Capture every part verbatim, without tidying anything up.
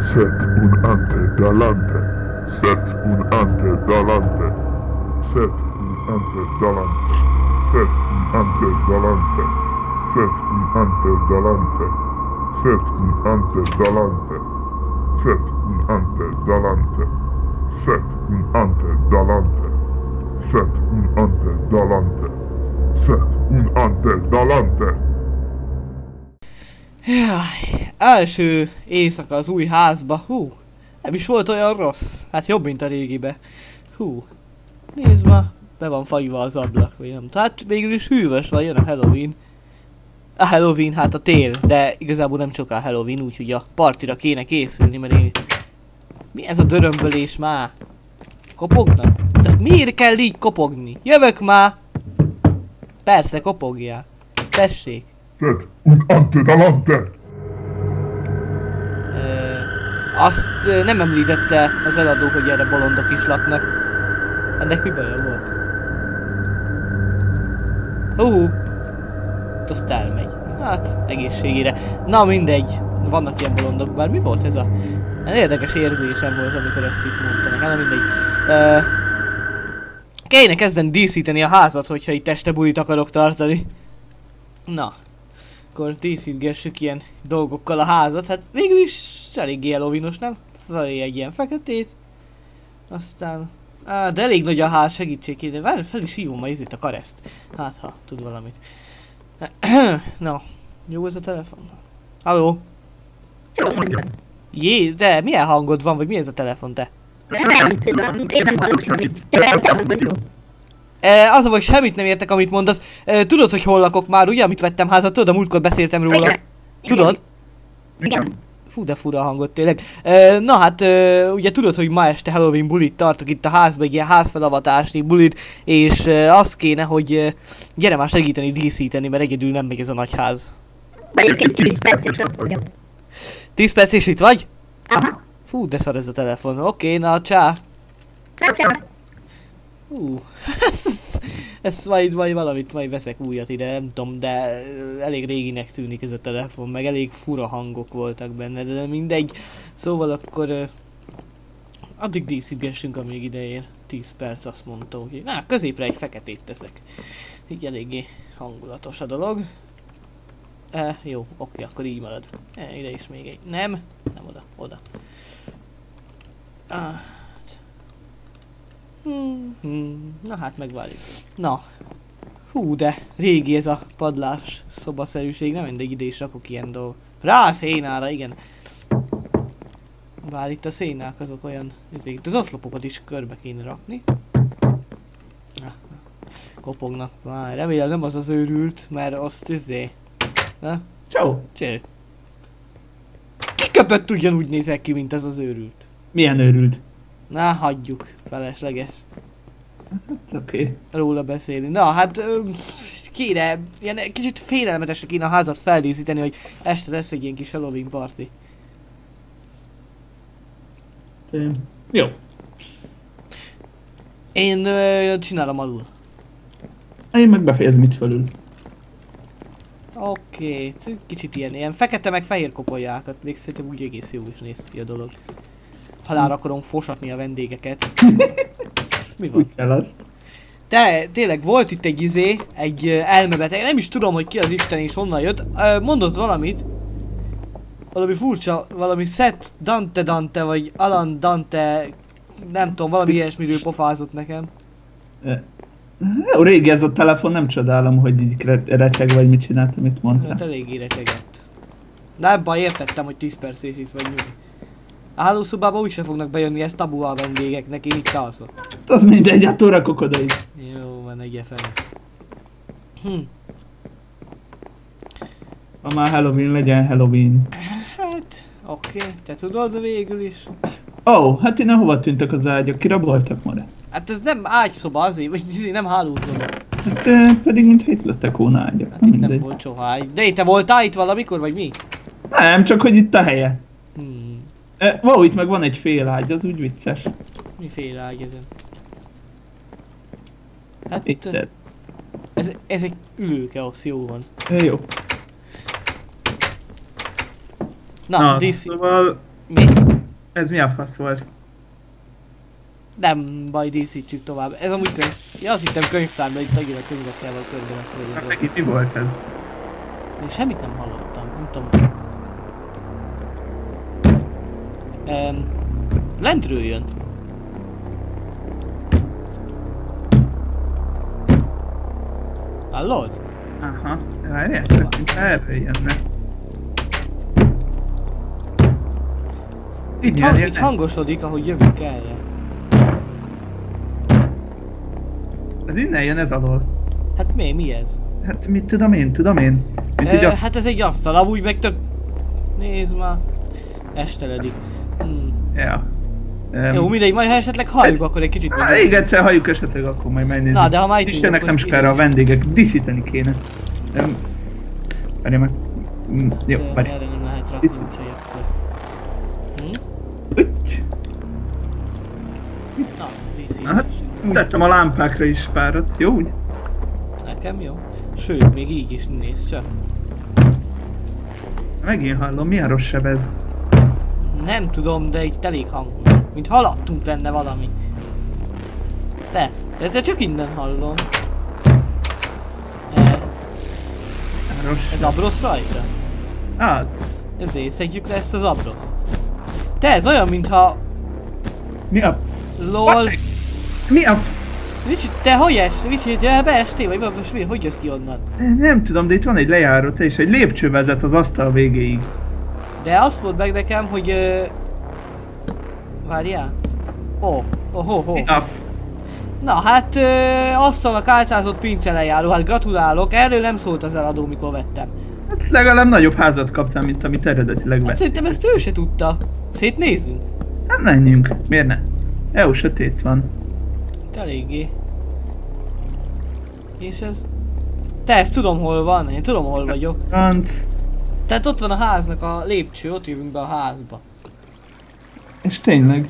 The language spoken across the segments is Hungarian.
Set un antedalante. Set un antedalante. Set un antedalante. Set un antedalante. Set un antedalante. Set un antedalante. Set un antedalante. Set un antedalante. Set un antedalante. Set un antedalante. Jaj, első éjszaka az új házba, hú, nem is volt olyan rossz, hát jobb, mint a régibe. Hú, nézd ma, be van fagyva az ablak, vagy nem. Tehát végül is hűvös van, jön a Halloween. A Halloween, hát a tél, de igazából nem csak a Halloween, úgyhogy a partira kéne készülni, mert én... Mi ez a dörömbölés már? Kopognak? De miért kell így kopogni? Jövök már! Persze, kopogjál. Tessék. Set un antedalante. Ö, azt ö, nem említette az eladó, hogy erre bolondok is laknak. Ennek mi baja volt? Hú, azt elmegy. Hát, egészségére. Na mindegy, vannak ilyen bolondok, bár mi volt ez a... Érdekes érzésem volt, amikor ezt is mondta nekem, na mindegy. Ö, kéne kezdeni díszíteni a házat, hogyha itt este bulit akarok tartani. Na. Akkor díszítgessük ilyen dolgokkal a házat, hát végül is eléggé Halloweenos, nem? Felé egy ilyen feketét. Aztán... Á, de elég nagy a ház, segítségére. Várj, fel is hívom ma izét a kareszt. Hát, ha tud valamit. Na, jó ez a telefon? Halló? Jé, de milyen hangod van, vagy mi ez a telefon, te? E, az a vagy semmit nem értek, amit mondasz. E, tudod, hogy hol lakok már, ugye, amit vettem házat? Tudod, a múltkor beszéltem róla. Tudod? Fú, de fura a hangot tényleg. E, na hát, e, ugye tudod, hogy ma este Halloween bulit tartok itt a házba, egy ilyen házfelavatási bulit, és e, az kéne, hogy e, gyere már segíteni díszíteni, mert egyedül nem megy ez a nagy ház. tíz perc és itt vagy? Fú, de szar ez a telefon. Oké, na csá. Hú, ez, ez, ez majd, majd valamit, majd veszek újat ide, nem tudom, de elég réginek tűnik ez a telefon, meg elég fura hangok voltak benne, de mindegy. Szóval akkor uh, addig díszítgessünk, amíg ide ér. tíz perc, azt mondta, hogy na, középre egy feketét teszek. Így eléggé hangulatos a dolog. E, jó, oké, akkor így marad. E, ide is még egy. Nem, nem oda, oda. Ah. Hmm, hmm. Na hát megvárjuk. Na. Hú, de régi ez a padlás szobaszerűség, nem mindegy, ide is rakok ilyen dolgok. Rá a szénára, igen. Bár itt a szénák azok olyan... Itt az oszlopokat is körbe kéne rakni. Na, kopognak. Már remélem nem az az őrült, mert azt üzé. Na? Ciao. Cső. Kiköpött ugyanúgy nézek ki, mint ez az őrült. Milyen őrült? Na, hagyjuk. Felesleges. Oké. Okay. Róla beszélni. Na, hát ö, kéne, ilyen kicsit félelmetesre kéne a házat feldíszíteni, hogy este lesz egy ilyen kis Halloween party. Um, jó. Én ö, csinálom alul. Én meg befejezem itt felül. Oké, okay. Kicsit ilyen, ilyen fekete meg fehér kopoljákat. Még szerintem úgy egész jó is néz ki a dolog. Halálra akarom fosatni a vendégeket. Mi van? Úgy kell azt. Te, tényleg volt itt egy izé, egy uh, elmebeteg, nem is tudom, hogy ki az Isten és honnan jött. Uh, mondott valamit. Valami furcsa, valami Seth Dante Dante, vagy Alan Dante, nem tudom, valami ilyesmiről pofázott nekem. Jó, régi ez a telefon, nem csodálom, hogy így recseg vagy mit csinált, amit mondtál. Hát eléggé recsegett. De ebben értettem, hogy tíz perc és itt vagy nyugi. A hálószobába úgyse fognak bejönni, ez tabu a vendégeknek, én itt alszok. Az mindegy, hát rakok oda is. Jó, van egy fel. Hm. Ha már Halloween, legyen Halloween. Hát, oké, okay. Te tudod végül is. Ó, oh, hát innen hova tűntek az ágyak? Kiraboltak már? Hát ez nem ágyszoba azért, vagy nem hálószoba. Hát eh, pedig mintha itt lettek volna ágyak. Hát itt nem volt soha ágy. De te voltál itt valamikor, vagy mi? Nem, csak hogy itt a helye. Hmm. Eh, wow, itt meg van egy fél ágy, az úgy vicces. Mi fél ágy ezen? Hát itt ez, ez egy ülőkeosz, jó van. Eh, jó. Na, Na dísz... szóval... Mi? Ez mi a fasz volt? Nem baj, díszítsük tovább. Ez amúgy könyv... Ja, azt hittem könyvtár, de itt megint a könyvekkel van körbe. Hát neki mi volt ez? Még semmit nem hallottam, nem tudom. Um, lentről jön. Hallod? Aha, várjál, csak mint erre jönne. Itt, Igen, hang, jönne. itt hangosodik, ahogy jövünk erre. Ez innen jön ez alól. Hát mi, mi ez? Hát mit tudom én, tudom én. Mint így E, a... hát ez egy asztal, amúgy meg tök... Nézd már. Esteledik. Hmm. Ja. Um, Jó, mindegy, majd ha esetleg halljuk, akkor egy kicsit... Há, igen, egyszer halljuk esetleg, akkor majd megnézzük. Na, de ha már itt Istennek vagyunk, nem akkor sokára a ide is. vendégek, díszíteni kéne. Um, várjál meg. Mm, jó, De várjál. erre nem lehet rakni, úgyhogy akkor... Hm? Ügy. Na, Na hát, díszítésünk. tettem a lámpákra is párat, jó úgy? Nekem jó. Sőt, még így is néz csak. Megint hallom, milyen rossz seb ez? Nem tudom, de itt elég hangos. Mint haladtunk lenne valami. Te, de te csak innen hallom. E, Rossz ez seb. abrosz rajta? Az. Ezért szedjük le ezt az abroszt. Te, ez olyan, mintha... Mi a... LOL... Mi a... Vicsi, te hogy es? Vicsi, te beestél, vagy most mi? Hogy jössz ki onnan? Nem tudom, de itt van egy lejáró, te is egy lépcső vezet az asztal végéig. De azt mondd meg nekem, hogy... Ö... Várjál. Ó, oh, oh, oh, Mi oh. a... Na hát, ö, asztalnak álcázott pince lejáró, hát gratulálok, erről nem szólt az eladó, mikor vettem. Hát legalább nagyobb házat kaptam, mint amit eredetileg Hát vett. szerintem ezt ő se tudta. Szétnézünk. Hát menjünk, miért ne? Jó, sötét van. Itt eléggé. És ez... Te, ezt tudom hol van, én tudom hol vagyok. Franc. Tehát ott van a háznak a lépcső, ott jövünk be a házba. És tényleg.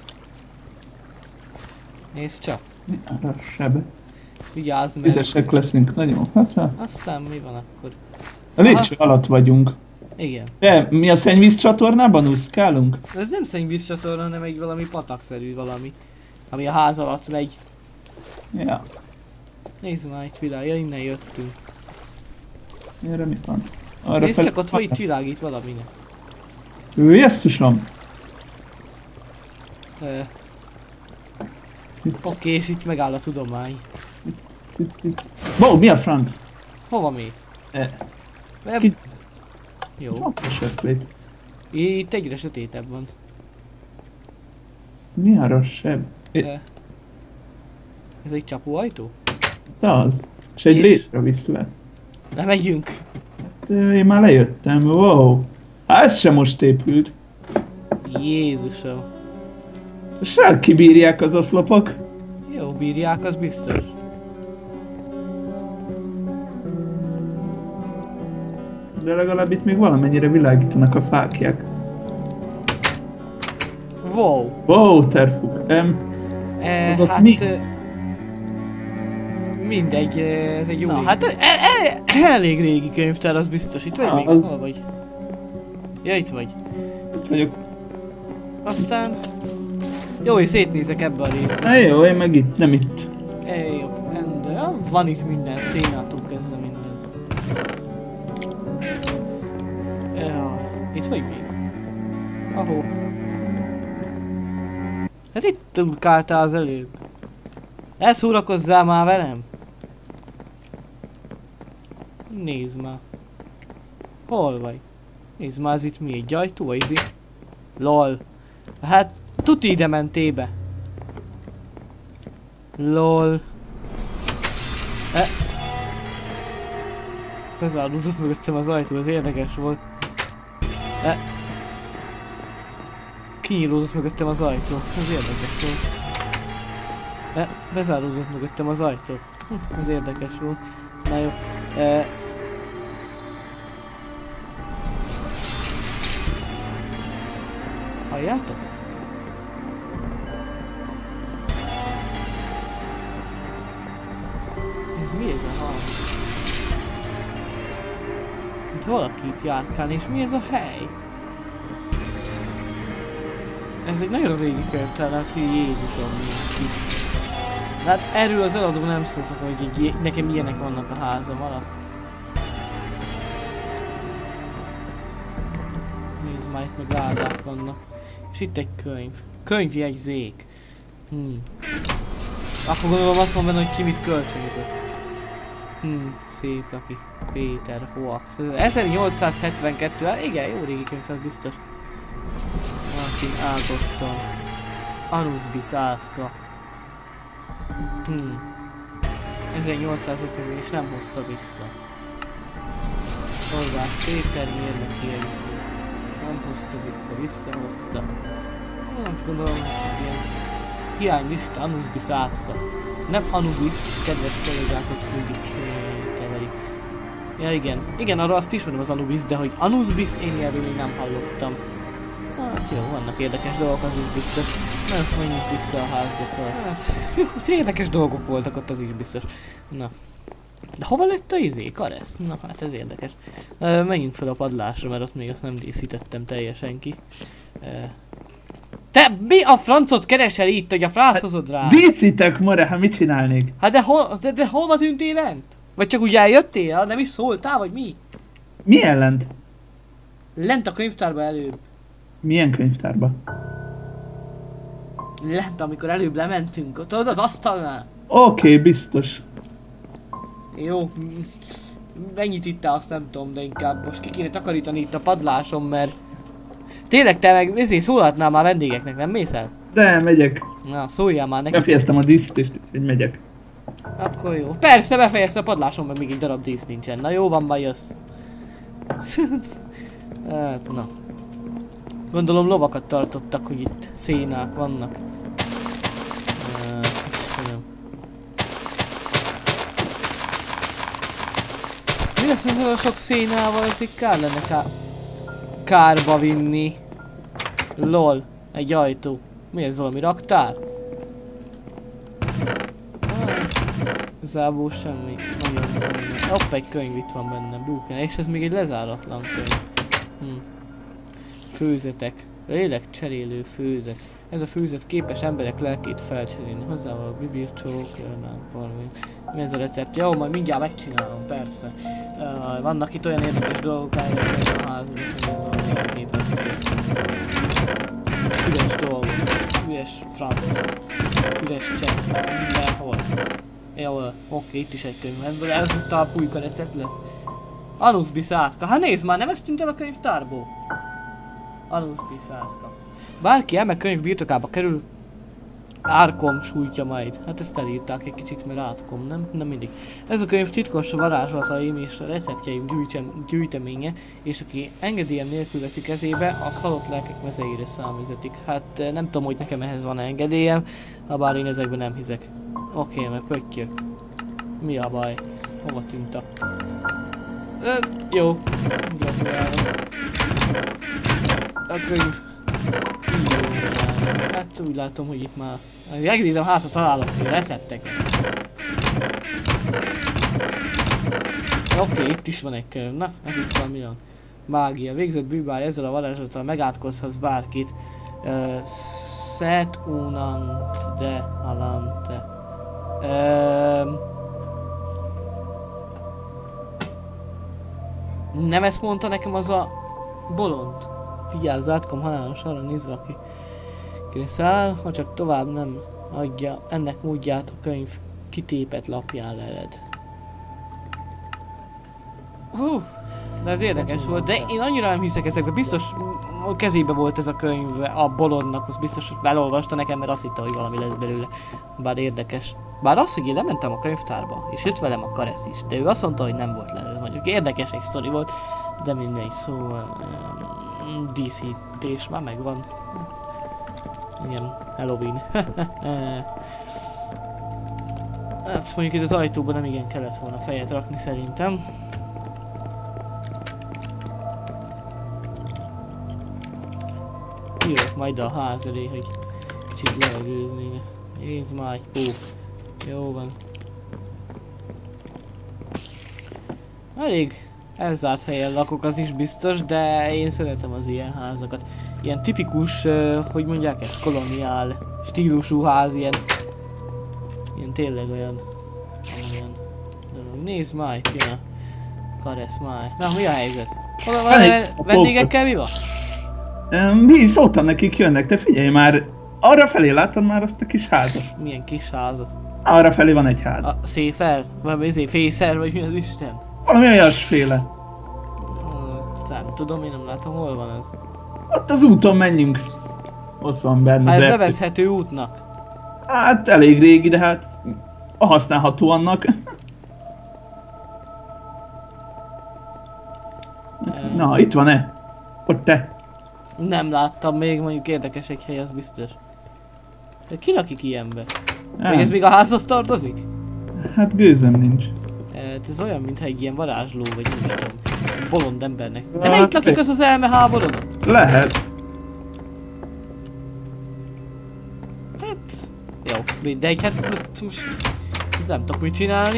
Nézd csak. Mi a rossz seb? Vigyázz meg. Vizesek leszünk, nagyon használ. Aztán mi van akkor? A lépcső alatt vagyunk. Igen. De mi a szennyvíz csatornában úszkálunk? Ez nem szennyvízcsatorna, hanem egy valami patakszerű valami. Ami a ház alatt megy. Ja. Nézd már, itt világ, ja, innen jöttünk. Erre mi van? Arra Nézd fel- csak, ott van, itt világít valaminek. Ő, jesszusom! Ö. Oké, és itt megáll a tudomány. Wow, mi a franc? Hova mész? E, Web... Ki- Jó. Ott a sötét. Itt egyre sötétebb van. Ez mi a rossz seb? Ö. Ez egy csapóajtó? De az. És egy És? létre visz le. Nem megyünk. Ö, Én már lejöttem, wow. Hát ez sem most épült. Jézusom. Sár kibírják az oszlopok. Jó, bírják, az biztos. De legalább itt még valamennyire világítanak a fákják. Wow. Wow, terfuk. Um, E, Az ott hát... mi? ö, Mindegy, ö, ez egy jó... Na, hát ö, el, el, elég régi könyvtár, az biztos. Itt vagy Ah, még? az- Hol vagy? Ja, itt vagy. itt vagyok. Aztán... Jó, és szétnézek ebbe a részbe. Na jó, én meg itt, nem itt. Ej, jó, de van itt minden, szénától kezdve minden. Ja, itt vagy még? Ahó. Hát itt turkáltál az előbb. Elszórakozzál már velem? Nézd már. Hol vagy? Nézd már, ez itt mi? Egy ajtó, ez itt? Lol. Hát, tuti ide mentébe. Lol. E... Bezáródott mögöttem az ajtó, ez érdekes volt. E... Kinyílódott mögöttem az ajtó, ez érdekes volt. E... Bezáródott mögöttem az ajtó. Hm, ez érdekes volt. Na jó. E... Halljátok? Ez mi ez a hang? Mint valaki itt járkál, és mi ez a hely? Ez egy nagyon régi könyvtár, aki Jézusom néz ki. Hát erről az eladó nem szóltak, hogy így, nekem ilyenek vannak a házam alatt. Nézd már, itt meg ládák vannak. És itt egy könyv. Könyvjegyzék. Hmm. Akkor gondolom azt mondom benne, hogy ki mit kölcsönözött. Hmm, szép laki. Péter Hoax. ezernyolcszázhetvenkettő, hát igen, jó régi könyv, az biztos. Martin Ágoston. Anuszbisz átka. Hmm. ezernyolcszázötven és nem hozta vissza. Horváth Péter mérnöki jegyző. Nem hozta vissza, visszahozta. Nem gondolom, hogy csak ilyen hiánylista, Anuszbisz átka. Nem Anubis, kedves kollégákat mindig keverik. Ja igen, igen, arra azt ismerem az Anubis, de hogy Anuszbisz, én erről még nem hallottam. Hát jó, vannak érdekes dolgok, az is biztos. Na, menjünk vissza a házba fel. Hát, jó, érdekes dolgok voltak ott, az is biztos. Na. De hova lett a izé, Karesz? Na hát ez érdekes. Uh, menjünk fel a padlásra, mert ott még azt nem díszítettem teljesen ki. Uh, Te mi a francot keresel itt, hogy a frászozod rá? Díszítek, more, hát mit csinálnék? Hát de, ho de, de hova tűntél lent? Vagy csak úgy eljöttél? Nem is szóltál, vagy mi? Milyen lent? Lent a könyvtárba előbb. Milyen könyvtárba? Lent, amikor előbb lementünk, ott oda az asztalnál. Oké, okay, biztos. Jó. Mennyit ittál, azt nem tudom, de inkább most ki kéne takarítani itt a padláson, mert... Tényleg te meg ezért szólaltnál már vendégeknek, nem mész el? De, megyek. Na, szóljál már neki. Befejeztem a díszítést, hogy megyek. Akkor jó. Persze, befejezte a padláson, mert még egy darab dísz nincsen. Na jó van, majd jössz. Hát, na. Gondolom lovakat tartottak, hogy itt szénák vannak. Uh, Mi lesz ezzel a sok szénával? Ez így kár lenne ká kárba vinni. Lol, egy ajtó. Mi ez, valami raktár? Igazából semmi. Nagyon nagyon. Hopp, egy könyv itt van benne, Buken. És ez még egy lezáratlan könyv. Hm. Főzetek. Lélekcserélő főzet. Ez a főzet képes emberek lelkét felcserélni. Hozzával bibircsók, nem valami. Mi ez a recept? Jó, majd mindjárt megcsinálom, persze. Uh, vannak itt olyan érdekes dolgok, eljöttek a házban, hogy ez valami elképesztő. Üres dolgok. Üres franc. Üres chest. Mindenhol. Jó, oké, itt is egy könyv. Ez, ez itt a pulyka recept lesz. Anuszbisz átka. Hát nézd már, nem ezt tűnt el a könyvtárból? Anuszbisz átka. Bárki elme könyv birtokába kerül, árkom sújtja majd. Hát ezt elírták egy kicsit, mert átkom, nem? Nem mindig. Ez a könyv titkos varázslataim és a receptjeim gyűjtsem, gyűjteménye, és aki engedélyem nélkül veszi kezébe, az halott lelkek mezeire számüzetik. Hát nem tudom, hogy nekem ehhez van engedélyem, habár én ezekben nem hiszek. Oké, okay, meg pöttyök. Mi a baj? Hova tűnt a... Ö, jó. Gratulálok. A könyv. Hát úgy látom, hogy itt már... Megnézem, hát ha találok a recepteket. Oké, okay, itt is van egy könyv. Na, ez itt van, mi van? Mágia. Végzett bűbár, ezzel a varázslattal megátkozhatsz bárkit. Uh, Set unant de alante. Uh, nem ezt mondta nekem az a bolond? Figyelj, az átkom halálos arra nézve, aki száll, ha csak tovább nem adja ennek módját, a könyv kitépett lapján leled. Hú, de ez érdekes volt, de én annyira nem hiszek ezekbe, biztos a kezébe volt ez a könyv a bolondnak, az biztos felolvasta nekem, mert azt hitte, hogy valami lesz belőle. Bár érdekes. Bár az, hogy én lementem a könyvtárba, és jött velem a Karesz is, de ő azt mondta, hogy nem volt le, ez mondjuk érdekes egy sztori volt, de mindegy, szóval um, díszítés már megvan. Igen, Halloween. Hát mondjuk itt az ajtóban nem igen kellett volna fejet rakni szerintem. Jövök majd a ház elé, hogy kicsit levegőzni. Nézd már egy pó. Jó van. Elég elzárt helyen lakok, az is biztos, de én szeretem az ilyen házakat. ilyen tipikus, uh, hogy mondják ezt, koloniál stílusú ház, ilyen, ilyen tényleg olyan, olyan dolog. Nézd már, itt jön a Karesz már. Na, mi a helyzet? Hol van a vendégekkel, mi van? Mi szóltam nekik, jönnek, te figyelj már, arra felé láttad már azt a kis házat? Milyen kis házat? Arra felé van egy ház. A széfer? Vagy ezért fészer, vagy mi az Isten? Valami olyasféle. Hmm, nem tudom, én nem látom, hol van ez. Ott az úton menjünk. Ott van benne. Hát ez nevezhető útnak. Hát elég régi, de hát használható annak. Na, itt van-e? Ott te. Nem láttam még, mondjuk érdekes egy hely, az biztos. De ki lakik ilyenbe? Még ez még a házhoz tartozik? Hát gőzöm nincs. Hát ez olyan, mintha egy ilyen varázsló, vagy nem is tudom, bolond embernek. De melyik lakik az az elmeháborodott? Lehet. Hát... Jó, mindegy, hát most... Ez nem tudok mit csinálni.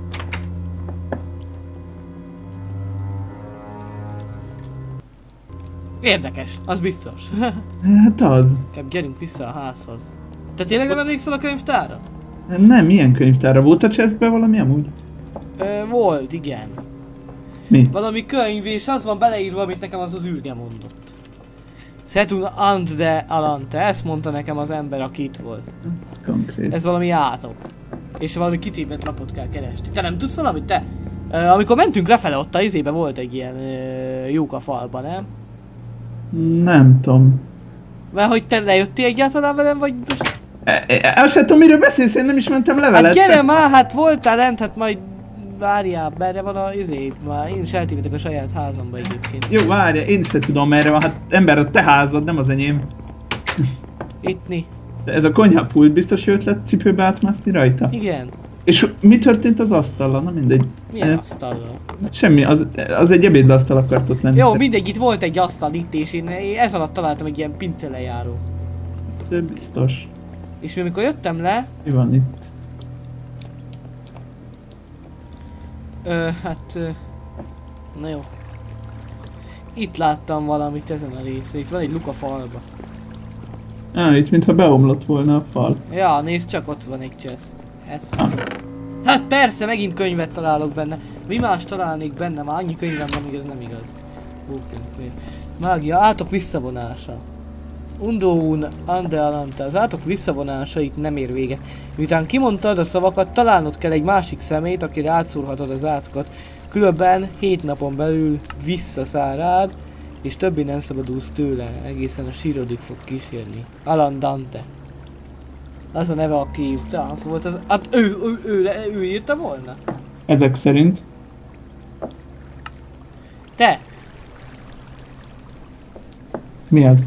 Érdekes, az biztos. Hát az. Inkább gyerünk vissza a házhoz. Te tényleg nem emlékszel a könyvtárra? Nem, milyen könyvtárra? Volt a chestben valami amúgy? Ö, volt, igen. Mi? Valami könyv, és az van beleírva, amit nekem az az űrge mondott. Setun ant de alante, ezt mondta nekem az ember, aki itt volt. Ez konkrét. Ez valami átok. És valami kitépett lapot kell keresni. Te nem tudsz valamit, te? Ö, amikor mentünk lefele, ott a izébe volt egy ilyen ö, lyuk a falba, nem? Nem tudom. Mert hogy te lejöttél egyáltalán velem, vagy most... El sem tudom, miről beszélsz, én nem is mentem levelet. Hát gyere már, hát voltál lent, hát majd várjál, merre van a izé, már én is eltévedek a saját házamba egyébként. Jó, várjál, én sem tudom merre van, hát ember a te házad, nem az enyém. Ittni. De ez a konyhapult biztos jó ötlet cipőbe átmászni rajta? Igen. És mi történt az asztallal? Na mindegy. Milyen Eh, asztallal? Semmi, az, az egy ebédlasztal akart ott lenni. Jó, mindegy, itt volt egy asztal itt, és én ez alatt találtam egy ilyen pincelejáró. De biztos. És amikor jöttem le, Mi van itt? ö, hát... Ö, na jó. Itt láttam valamit ezen a részen, itt van egy luk a falba. Á, itt mintha beomlott volna a fal. Ja, nézd csak, ott van egy chest. Ez. Ah. Hát persze, megint könyvet találok benne. Mi más találnék benne? Már annyi könyvem van, hogy ez nem igaz. Mágia, átok visszavonása. Undoun ande alante. Az átok visszavonása itt nem ér véget. Miután kimondtad a szavakat, találnod kell egy másik szemét, akire átszúrhatod az átokat. Különben hét napon belül visszaszáll rád, és többé nem szabadulsz tőle. Egészen a sírodig fog kísérni. Alan Dante. Az a neve, aki írta, az volt az... Hát ő, ő, ő, ő, ő írta volna? Ezek szerint. Te! Mi az?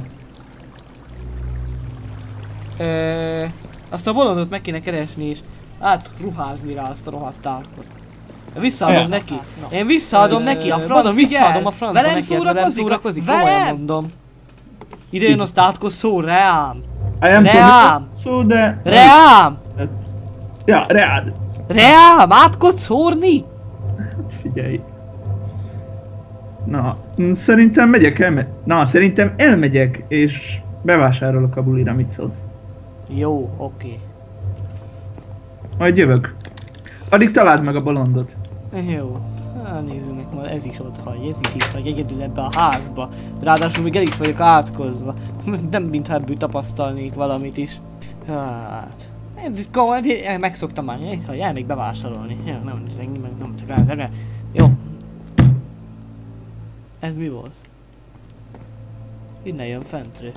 Ö, azt a bolondot meg kéne keresni és átruházni rá azt a rohadt átkot. Visszaadom Ja. neki. Én visszaadom Ö, neki a mondom, francba, visszaadom a francba velem neki, szórakozik, velem szórakozik, velem? komolyan mondom. Ide jön azt átkos szó, reám. Hát nem tudom, Reám! mit szó, de... Reám! Ja, reád. Reám! Átkot szórni? Hát figyelj. Na, mm, szerintem megyek el... Na, szerintem elmegyek, és bevásárolok a bulira, mit szólsz? Jó, oké. Majd jövök. Addig találd meg a bolondot. Jó. Hát nézzük már, ez is ott hagy, ez is itt hagy, egyedül ebbe a házba. Ráadásul még el is vagyok átkozva. Nem mintha ebből tapasztalnék valamit is. Hát... Ez komoly, megszoktam már, itt hagy, elmegy bevásárolni. Ja, nem, nem, nem, nem, csak el, jó. Ez mi volt? Innen jön fentről.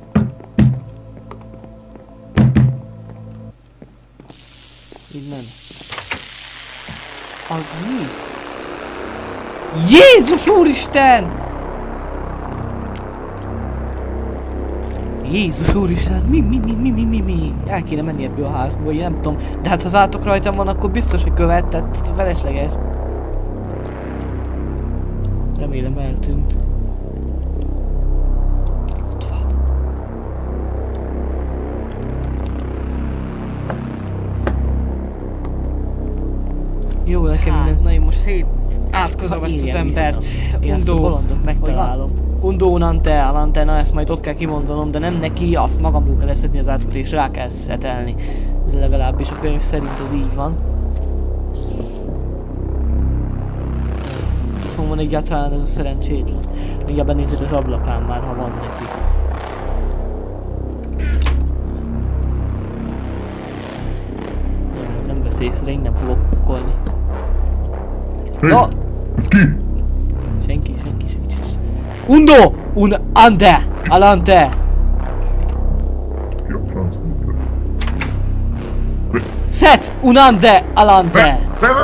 Innen. Az mi? Jézus úristen! Jézus úristen, mi, mi, mi, mi, mi, mi, mi? El kéne menni ebből a házból, én nem tudom. De hát ha az átok rajtam van, akkor biztos, hogy követ, tehát felesleges. Remélem eltűnt. Ott van. Jó, nekem mindent, na én most szét átkozom ezt az embert. Én ezt a bolondot megtalálom. Undo unante alante, na ezt majd ott kell kimondanom, de nem neki, azt magamról kell leszedni az átkot és rá kell szetelni. Legalábbis a könyv szerint az így van. Itthon van egyáltalán ez a szerencsétlen. Mindjárt benézek az ablakán már, ha van neki. Nem, nem vesz észre, én nem fogok kukkolni. Hé, No! ez ki? Senki, senki, senki. Undo! Un ante! Alante! Ki a franc mondta ezt? Set! Un ante! Alante!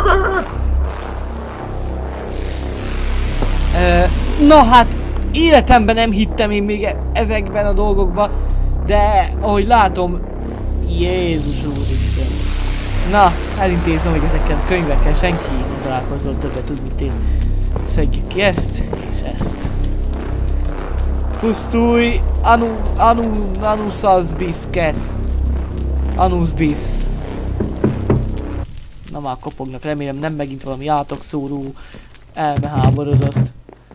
Ö, na hát, életemben nem hittem én még e- ezekben a dolgokban, de ahogy látom, Jézus úristen. Na, elintézem, hogy ezekkel a könyvekkel senki nem találkozott többet úgy, mint én. Szedjük ki ezt, és ezt. Pusztulj! Anu... Anu... Anusas bis kesz. Anus bis. Na már kopognak, remélem nem megint valami átokszóró elmeháborodott.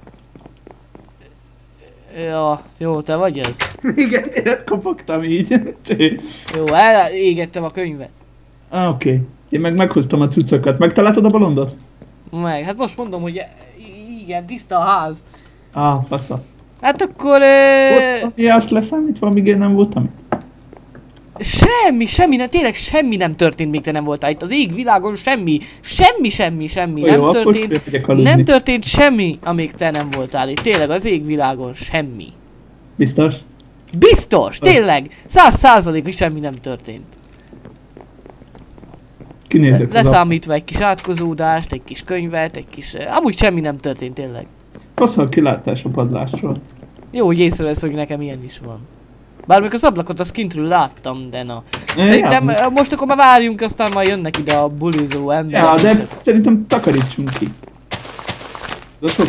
Ja, jó, te vagy ez? Igen, én kopogtam így. Jó, elégettem a könyvet. Ah, oké. Okay. Én meg meghoztam a cuccokat. Megtaláltad a bolondot? Meg, hát most mondom, hogy igen, tiszta a ház. Ah, fasza. Hát akkor... E... Ott, ami azt leszámítva, amíg én nem voltam. Semmi, semmi, nem, tényleg semmi nem történt, még te nem voltál itt. Az égvilágon semmi, semmi, semmi, semmi Jó, nem akkor történt. megyek aludni. Nem történt semmi, amíg te nem voltál itt. Tényleg az égvilágon semmi. Biztos? Biztos, tényleg, száz százalék, hogy semmi nem történt. Kinézek oda. Leszámítva egy kis átkozódást, egy kis könyvet, egy kis... Amúgy semmi nem történt, tényleg. Faszal kilátás a padlásról. Jó, hogy észrevesz, hogy nekem ilyen is van. Bár még az ablakot azt kintről láttam, de na. Ja, Szerintem ja. most akkor már várjunk, aztán majd jönnek ide a bulizó emberek. Ja, de szerintem takarítsunk ki. De sok...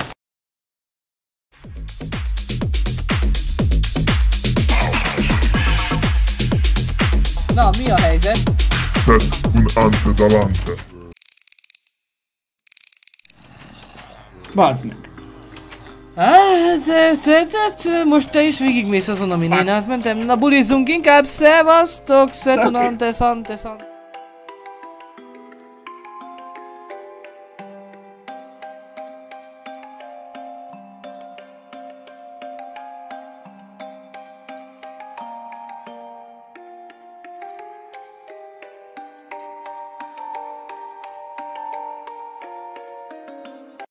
Na, mi a helyzet? Set un ante dalante. Bazd meg. Hát, most te is végigmész azon, amin én átmentem. Na, bulizzunk inkább, szevasztok, szetunante, szante, szante.